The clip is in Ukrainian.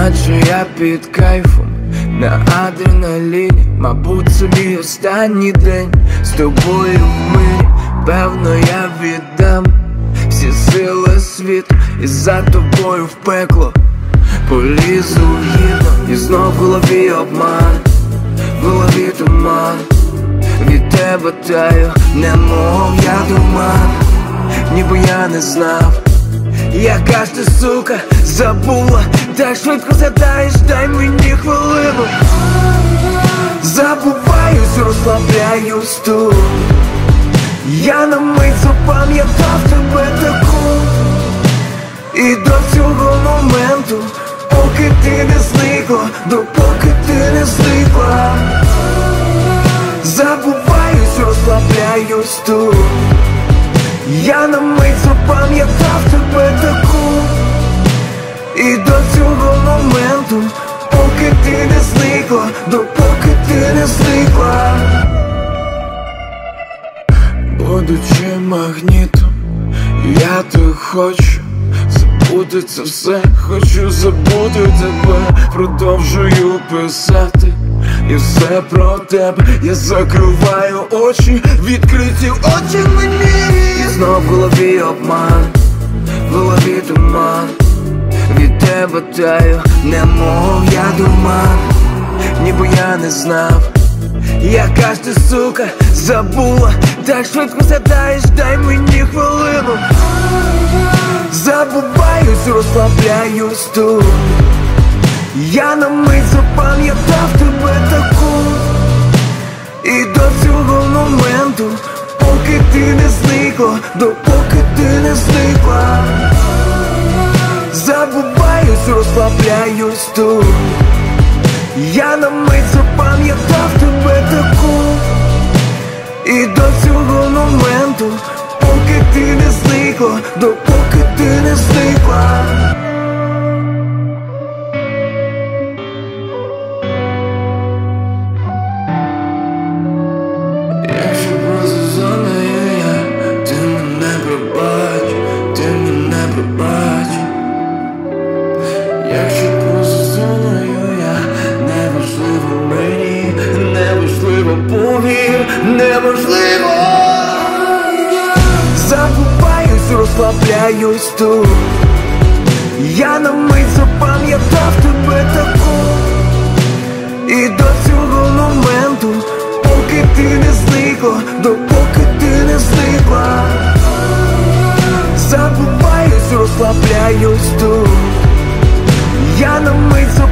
наче я під кайфом, на адреналіні, мабуть, це мій останній день з тобою в мирі. Певно, я віддам всі сили світу і за тобою в пекло полізу гідно. І знов в голові обман, в голові туман, від тебе таю, немов я туман. Ніби я не знав, яка ж ти, сука, забула. Так швидко згадаєш, дай мені хвилину. Забуваюсь, розслабляюсь тут. Я на мить запам'ятав тебе таку. І до цього моменту, поки ти не зникла, допоки ти не зникла. Забуваюсь, розслабляюсь тут. Я на мить запам'ятав тебе таку. І до цього моменту, поки ти не зникла, допоки ти не зникла. Будучи магнітом, я так хочу забути це все, хочу забути тебе. Продовжую писати, і все про тебе. Я закриваю очі, відкриті очі мені. І знов в голові обман, в голові туман, від тебе таю, немов я туман. Ніби я не знав, яка ж ти, сука, забула. Так швидко згадаєш, дай мені хвилину. Забуваюсь, розслабляюсь тут. Я на мить запам'ятав тебе таку. І до цього моменту, поки ти не зникла, допоки ти не зникла. Забуваюсь, розслабляюсь тут. Я на мить запам'ятав тебе таку. І до цього моменту, поки ти не зникла, допоки ти не зникла. Якщо просто зоною я, ти мене пробач, ти мене пробач. Якщо просто зоною я, неважливо мені, неважливо, повір, неможливо. Забуваюсь, розслабляюсь тут. Я на мить запам'ятав тебе таку. І до цього моменту, поки ти не зникла, допоки ти не зникла. Забуваюсь, розслабляюсь тут. Я на мить